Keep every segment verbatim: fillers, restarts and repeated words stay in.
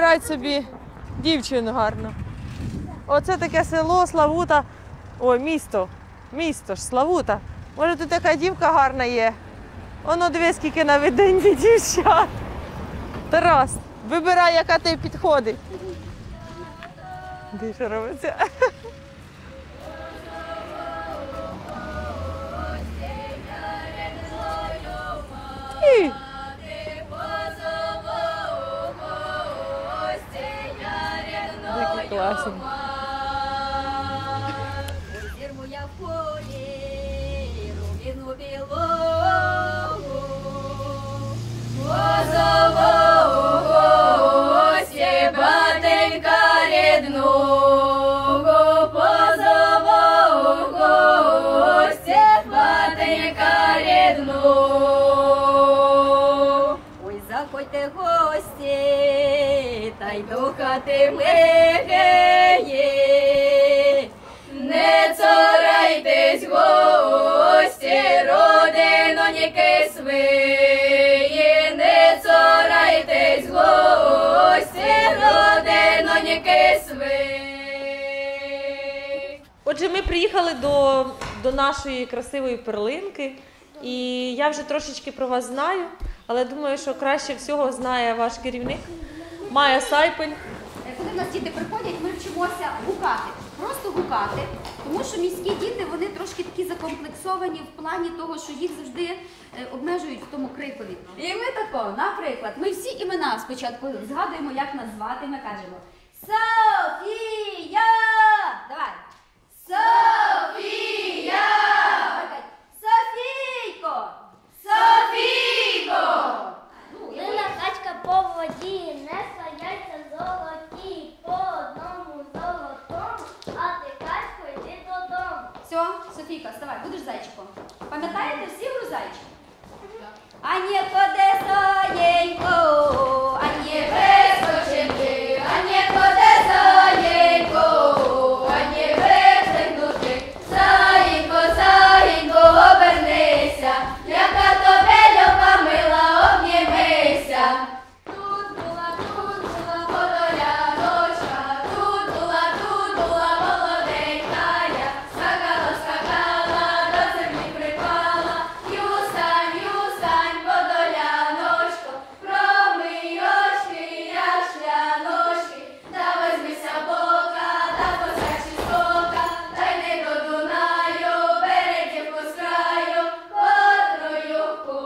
вибирати собі дівчину гарну. Оце таке село, Славута. Ой, місто. Місто ж, Славута. Може тут така дівка гарна є. Воно дивись, скільки на виданні дівчат. Тарас, вибирай, яка тобі підходить. Де що робиться? І... Такі класні. Заходьте гості, та й до хати млеє. Не царайтесь, гості, родиноніки свої. Не царайтесь, гості, родиноніки свої. Отже, ми приїхали до, до нашої красивої перлинки. І я вже трошечки про вас знаю, але думаю, що краще всього знає ваш керівник Майя Сайпель. Коли в нас діти приходять, ми вчимося гукати, просто гукати, тому що міські діти, вони трошки такі закомплексовані в плані того, що їх завжди обмежують в тому крикові. І ми тако, наприклад, ми всі імена спочатку згадуємо, як нас звати, ми кажемо Софія! Давай! Софія! Софійко! Софійко! Лила качка по воді, несла яйця золоті, по одному золотому, а ти качко йди додому. Все, Софійка, вставай, будеш зайчиком. Пам'ятаєте всі гру зайчик? Ані ходе соєнько, ані вискочити, ані ходе соєнько, ані вистрибнути. Заєнько, заєнько, обернися, яка тобі люба мила, обнімися. Тут була, тут була подоляночка, тут була, тут була молоденька я. Скакала, скакала, до землі припала, юстань, юстань, подоляночко, промий очки, я шляночки, та возьмися бока, та козачі скока, та й не до Дунаю, берегівку з краю, котрою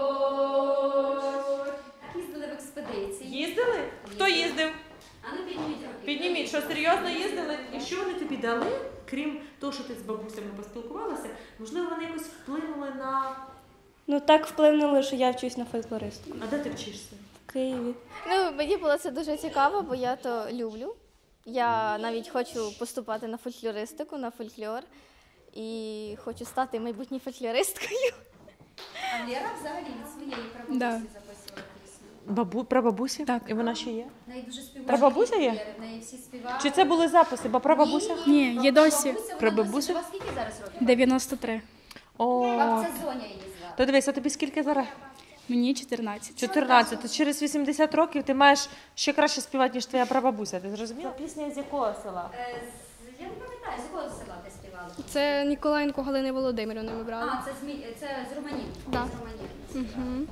хоч. Так їздили в експедиції. Їздили? Хто їздив? А ну підніміть руки. Підніміть, що серйозно їздили? І що вони тобі дали, крім того, що ти з бабусями поспілкувалася? Можливо, вони якось вплинули на... Ну так вплинуло, що я вчусь на фольклористку. А де ти вчишся? В Києві. Ну, мені було це дуже цікаво, бо я то люблю. Я навіть хочу поступати на фольклористику, на фольклор. І хочу стати майбутньою фольклористкою. А Лера взагалі від своєї прабабусі Да. записувала пісню. Бабу... Прабабуся? Так. І вона ще є? В неї дуже співає. Прабабуся є? В неї всі співали. Чи це були записи? Бо прабабуся? Ні, є досі. Прабабуся? У вас скільки зараз років? дев'яносто три. О, Бабця Зоня її звати. то дивись, а тобі скільки зараз? Мені чотирнадцять. чотирнадцять. То через вісімдесят років ти маєш ще краще співати, ніж твоя прабабуся. Ти зрозуміла? Пісня з якого села? Е, з- Я не пам'ятаю, з якого села ти співала? Це Ніколаєнко Галини Володимирівни ми брали. А, це з, Мі- це з Романів. Да. З Романів.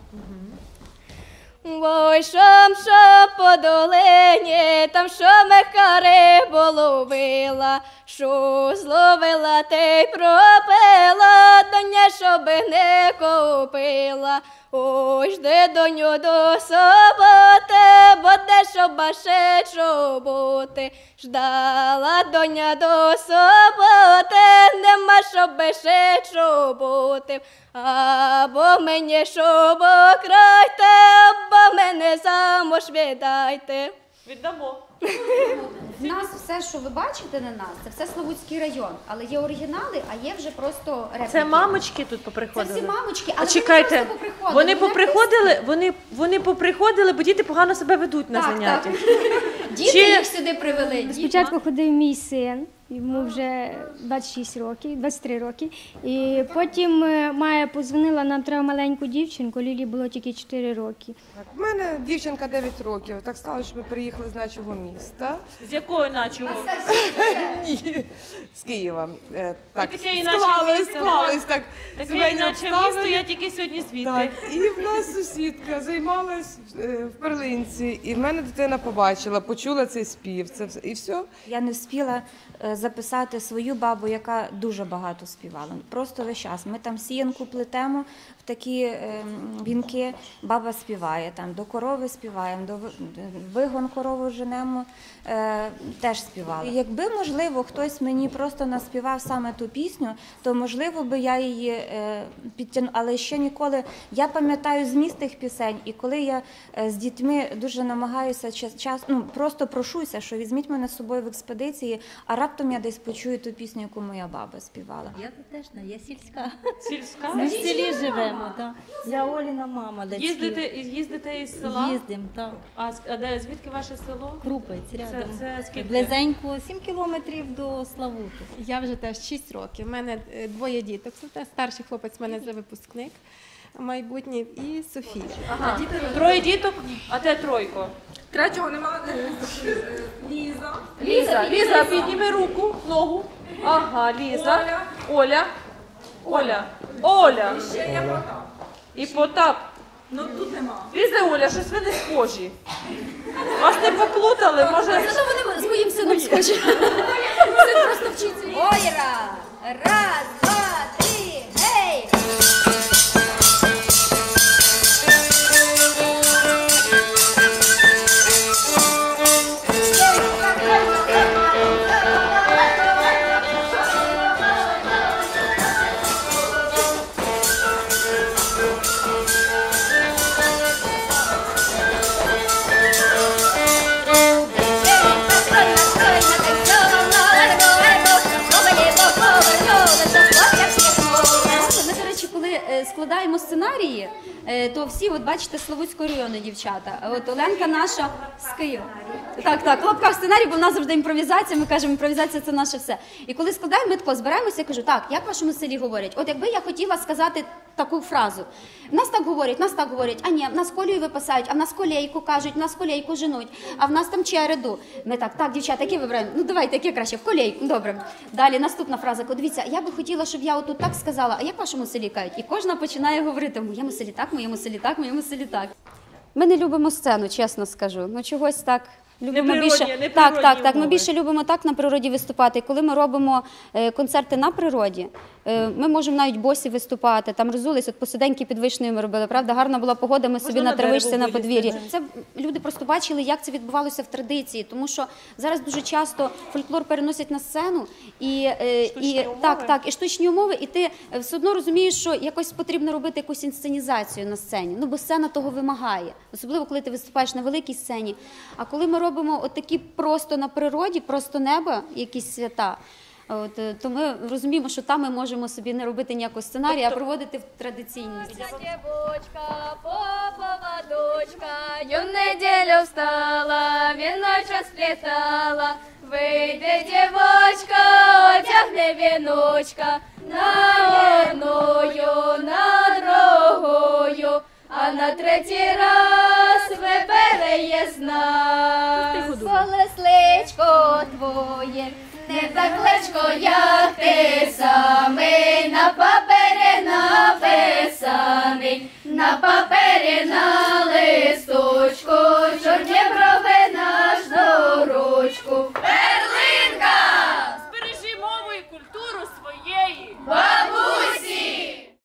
Ой, шам, шам по долині, там що мека рибу ловила, що зловила, те й пропила, доня, щоби не купила. Ой, жди, доню, до соботи, бо де щоба ще чоботи. Ждала доня до соботи, нема щоби ще чоботи. Або мені шубок крайте, або мене замуж віддайте. Віддамо. В нас все, що ви бачите на нас, це все Славутський район. Але є оригінали, а є вже просто репліки. Це мамочки тут Це поприходили? всі мамочки, А але чекайте, вони просто поприходили. вони поприходили, вони, вони поприходили, бо діти погано себе ведуть на Так, заняттях. Діти Чи- їх сюди привели. Спочатку ходив мій син, йому вже двадцять шість років, двадцять три роки. І потім е, Майя подзвонила, нам треба маленьку дівчинку, Лілі було тільки чотири роки. У мене дівчинка дев'ять років. Так сталося, що ми приїхали з нашого міста. З якої начого? Ні, з Києва. Е, Так, таке іначе склалось, місто, склалось так. Таке Сімейні іначе обставини. місто, я тільки сьогодні звідти. Так, і в нас сусідка займалась е, в перлинці, і в мене дитина побачила, почула цей спів, це все, і все. Я не встигла е, записати свою бабу, яка дуже багато співала. Просто весь час. Ми там сіянку плетемо в такі е, вінки, баба співає, там до корови співаємо, до ви- вигон корову женемо, е, теж співала. І якби, можливо, хтось мені просто наспівав саме ту пісню, то, можливо, би я її е, підтягнула. Але ще ніколи, я пам'ятаю зміст тих пісень, і коли я е, з дітьми дуже намагаюся час, час, ну, просто прошуся, що візьміть мене з собою в експедиції, а раптом я десь почую ту пісню, яку моя баба співала. Я теж не, я сільська. Сільська? Ми в селі живемо, так. Я Оліна мама, дочки. Їздите, їздите із села? Їздимо, так. А, з- а де, звідки ваше село? Крупець Це, рядом. це скільки? Близенько сім кілометрів до Славути. Я вже теж шість років. У мене е, двоє діток. Це старший хлопець, в мене вже випускник майбутній, і Софія. Ага. Троє діток, а де тройко? Третього немає. Ліза. Ліза, Ліза, підніми руку, ногу. Ага, Ліза. Оля. Оля. Оля. І ще є Потап. І Потап. Ну тут нема. Ліза, Оля, щось ви не схожі. Вас не поплутали, може... Зато вони з моїм сином схожі. Син просто вчиться. Ойра! Раз, два, три, гей! Ми, до речі, коли е, складаємо сценарії, е, то всі, от бачите, Славутського району дівчата. А От Оленка наша з Києва. Так, так, в лапках сценарій, бо в нас завжди імпровізація, ми кажемо, імпровізація це наше все. І коли складаємо, ми тако збираємося, я кажу, так, як в вашому селі говорять? От якби я хотіла сказати таку фразу. В нас так говорять, в нас так говорять, а ні, в нас колію випасають, а в нас колейку кажуть, в нас колейку женуть, а в нас там череду. Ми так, так, дівчата, які вибираємо? Ну давайте, яке краще, в колейку, добре. Далі наступна фраза, дивіться, я би хотіла, щоб я отут так сказала, а як в вашому селі кажуть? І кожна починає говорити, в моєму селі так, в моєму селі так, в моєму селі так. Ми не любимо сцену, чесно скажу. Ну чогось так. Любимо Неприродні- більше неприродні так, так, так. Ми умови. більше любимо так на природі виступати. І коли ми робимо е, концерти на природі, е, ми можемо навіть босі виступати. Там розулись, от посиденьки під вишнею ми робили. Правда, гарна була погода. Ми собі на на травичці дерево на вилізти, подвір'ї. да. Це люди просто бачили, як це відбувалося в традиції, тому що зараз дуже часто фольклор переносять на сцену і, е, Штучні і умови. так, так, і штучні умови, і ти е, все одно розумієш, що якось потрібно робити якусь інсценізацію на сцені. Ну бо сцена того вимагає, особливо коли ти виступаєш на великій сцені. А коли ми робимо от такі просто на природі, просто неба, якісь свята. От, е, то ми розуміємо, що там ми можемо собі не робити ніякого сценарія, а проводити в традиційність. Дівочка, попова дочка, ю неділю встала, віночок сплетала. Вийде дівочка, одягне віночка, на одною, на другою, а на третій раз вибере знак. Колесличко твоє, не так легко, як ти сам.